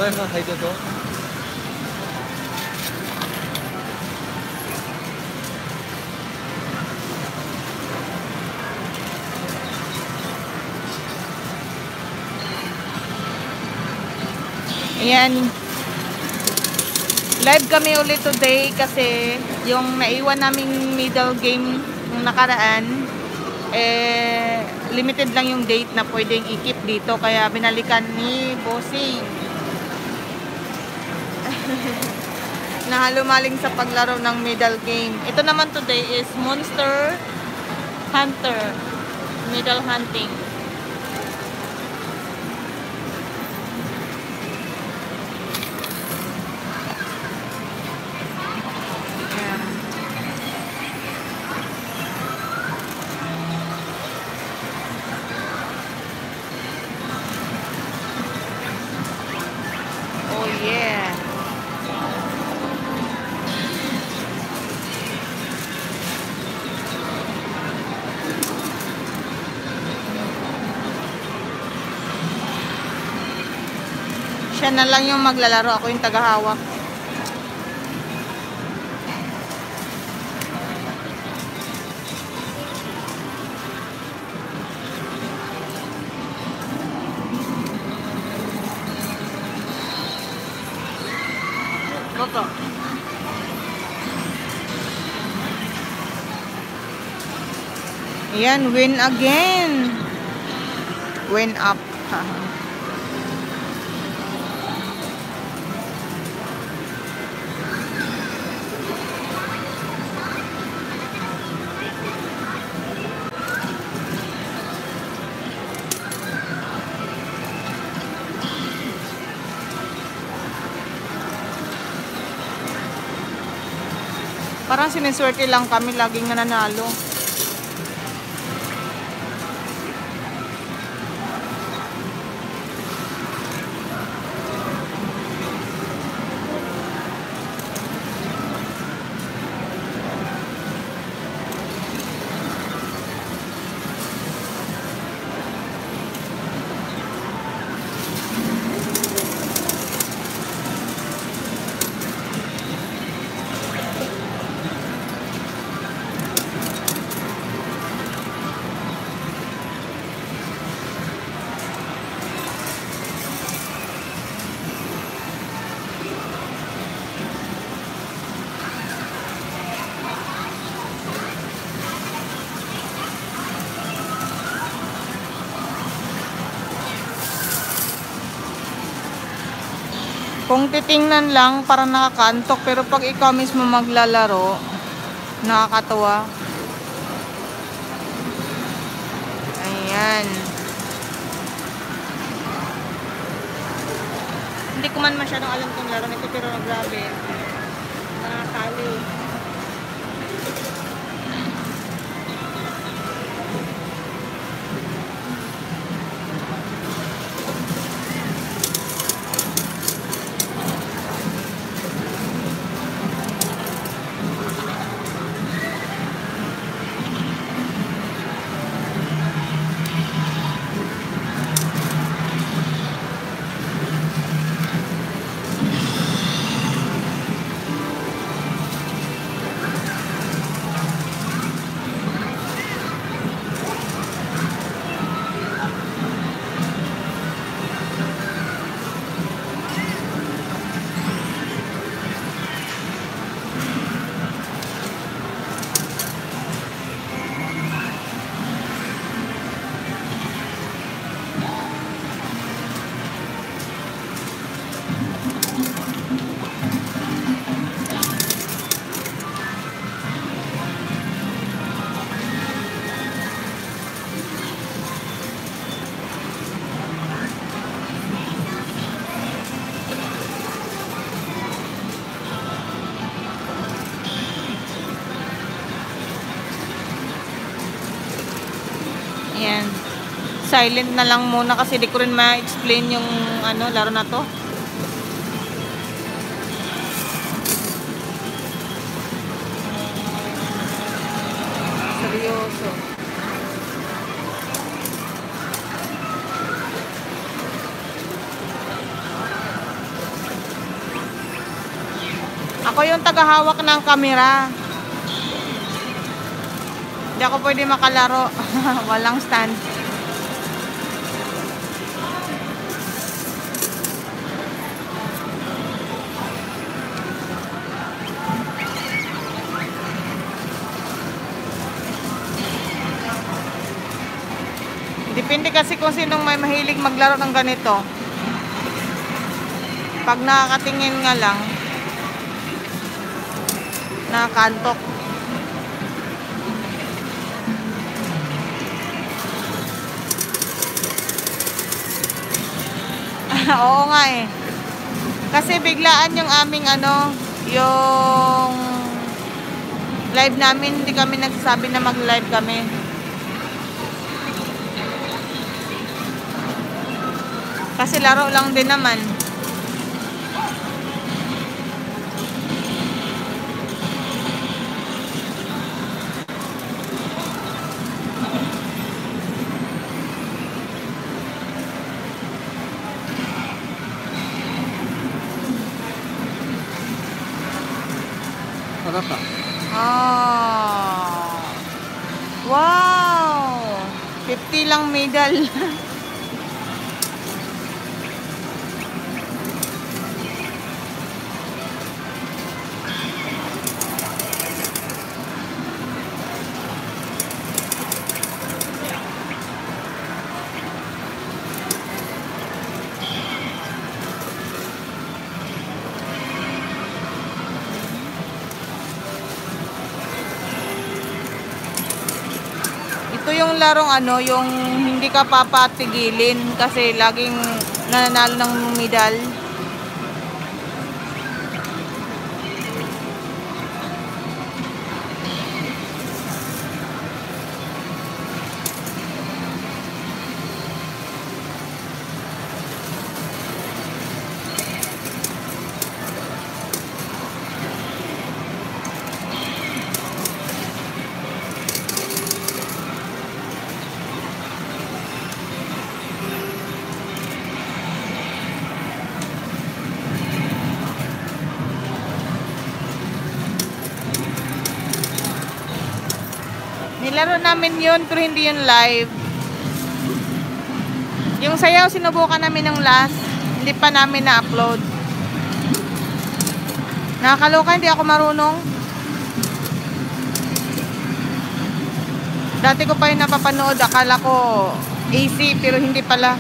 Ayan. Live kami ulit today kasi yung naiwan naming middle game yung nakaraan, limited lang yung date na pwedeng i-keep dito. Kaya binalikan ni Bossing. Nahalumaling sa paglaro ng middle game. Ito naman today is Monster Hunter. Middle hunting. Oh yeah. Siya na lang yung maglalaro, ako yung tagahawak. Opo. Ayan, win again. Win up. Parang siniswerte lang kami, laging nananalo. Kung titingnan lang, parang nakakantok. Pero pag ikaw mismo maglalaro, nakakatawa. Ayan. Hindi ko man masyadong alam itong laro nito, pero grabe. Nakakali. Ayan. Silent na lang muna kasi di ko rin ma-explain yung laro na to. Seryoso. Ako yung tagahawak ng camera. Hindi ako pwede makalaro. Walang stand. Depende kasi kung sinong may mahilig maglaro ng ganito. Pag nakakatingin nga lang, nakakantok. Oo nga eh. Kasi biglaan yung aming yung live namin, hindi kami nagsasabi na mag-live kami. Kasi laro lang din naman. Oh. Wow. 50 lang medal. Ito yung larong yung hindi ka papatigilin kasi laging nananalo ng medal. Nilaro namin yun pero hindi yun live. Yung sayaw sinubukan namin ng last, hindi pa namin na-upload. Nakakaloka, hindi ako marunong. Dati ko pa yung napapanood, akala ko easy pero hindi pala.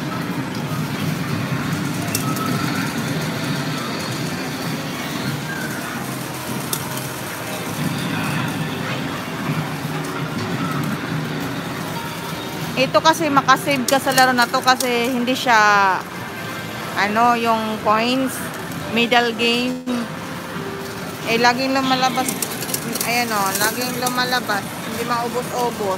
Ito kasi makasave ka sa laro na to kasi hindi siya yung coins, medal game. Eh laging lumalabas. Ayan laging lumalabas. Hindi maubos-ubos.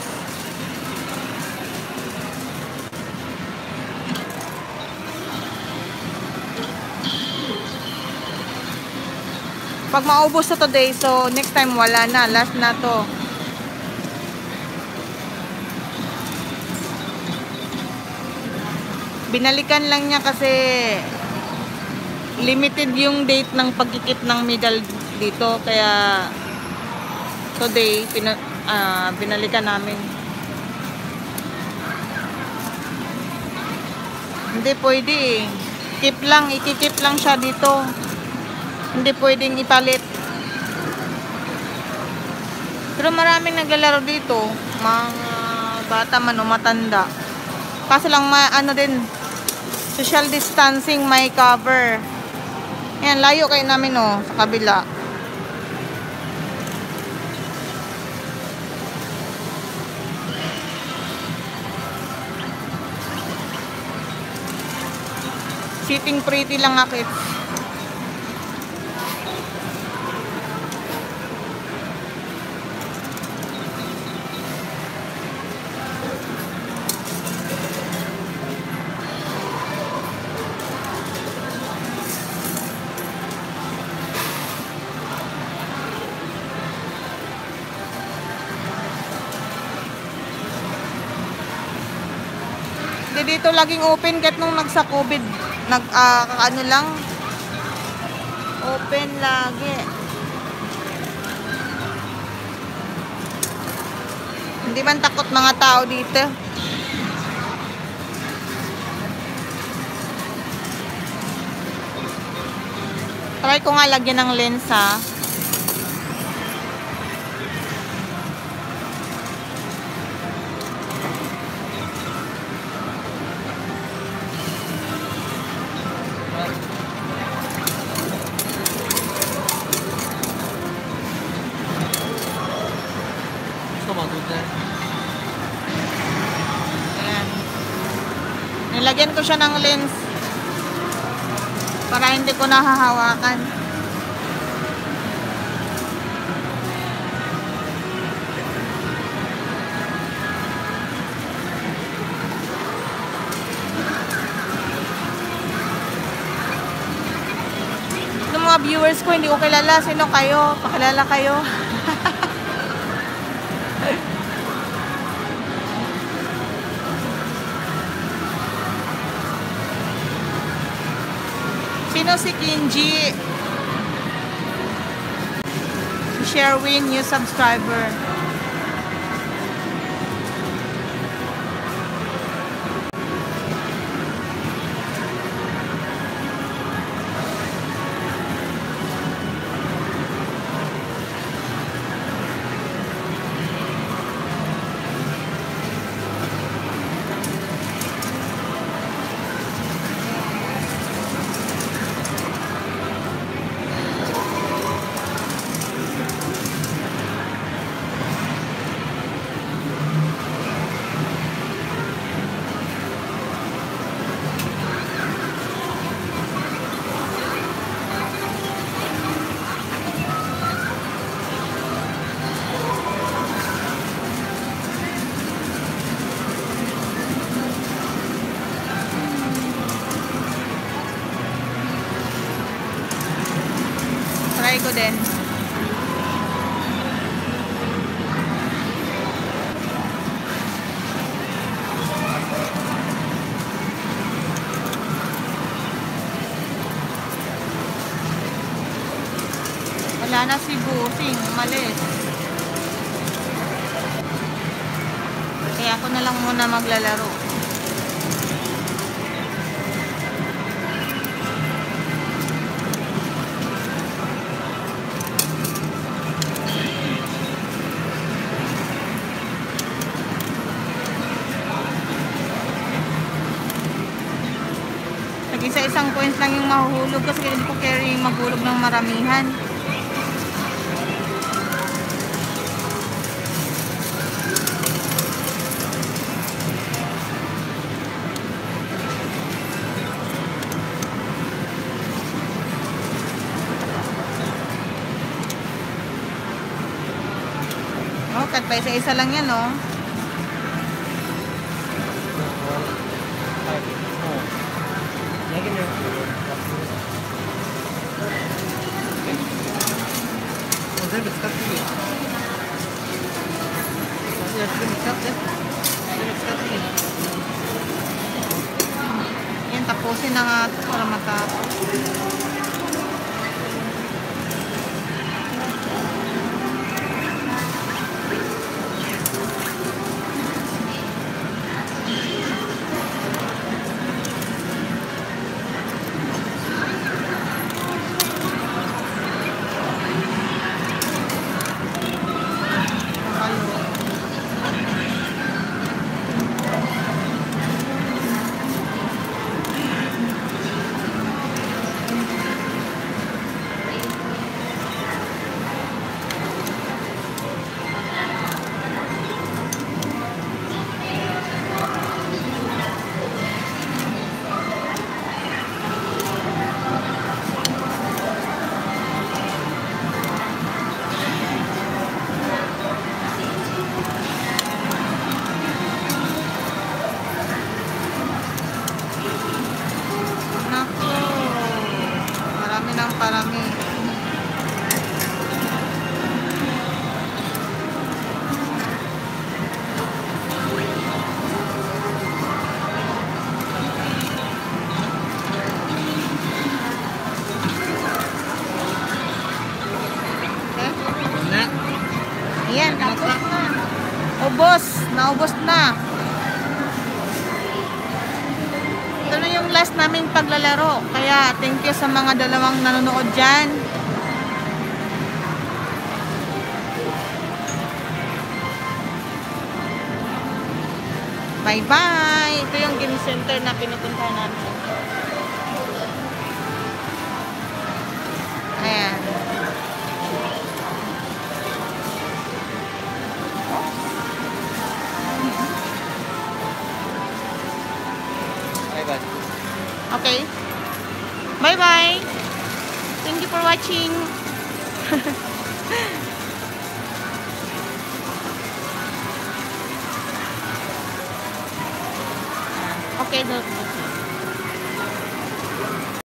Pag maubos to today, so next time wala na, last na to. Binalikan lang niya kasi limited yung date ng pagkikip ng medal dito, kaya today binalikan namin. Hindi pwede eh. Keep lang, ikikip lang siya dito. Hindi pwedeng ipalit. Pero maraming naglalaro dito, mga bata man o matanda. Kaso lang din, social distancing, may cover. Ayan, layo kayo namin sa kabila. Sitting pretty lang akit. Dito laging open kahit nung nagsa-COVID. Lang. Open lagi. Hindi man takot mga tao dito. Try ko nga lagyan ng lens ha. Ayan. Nilagyan ko siya ng lens para hindi ko nahahawakan. Yung mga viewers ko, hindi ko kilala. Sino kayo? Pakilala kayo. Sino si Kinji? Si Sherwin, new subscriber. Try ko din. Wala na si Busing, umalis. Kaya ako na lang muna maglalaro. Isa-isang coins lang yung mahuhulog kasi hindi ko carry maghulog ng maramihan. Oh, cut pa isa-isa lang yan, oh. Yan, tapusin na nga ito para matapos. Naubos na. Ito na yung last namin paglalaro. Kaya thank you sa mga dalawang nanonood dyan. Bye-bye! Ito yung game center na pinupuntahan namin. Ayan. Bye-bye. Okay. Bye-bye! Thank you for watching! Okay,